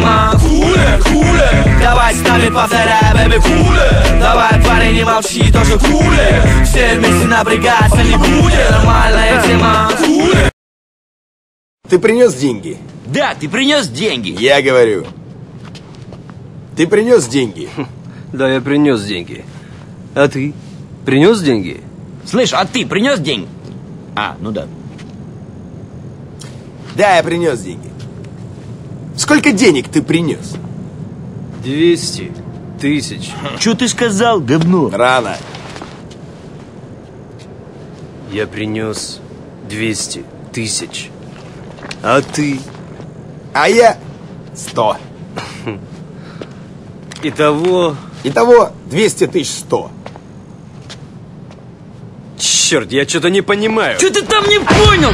тема. Кулер, давай с нами повторяй, бэби, кулер. Давай, парень, не молчи, тоже кулер. Все вместе напрягаться не будет. Нормальная тема. Кулер. Ты принес деньги? Да, ты принес деньги. Я говорю. Ты принес деньги? Да, я принес деньги. А ты? Принес деньги? Слышь, а ты принес деньги? А, ну да. Да, я принес деньги. Сколько денег ты принес? 200 000. Что ты сказал, говно? Рано. Я принес 200 000. А ты? А я 100. Итого 200 100. Черт, я что-то не понимаю. Что ты там не понял?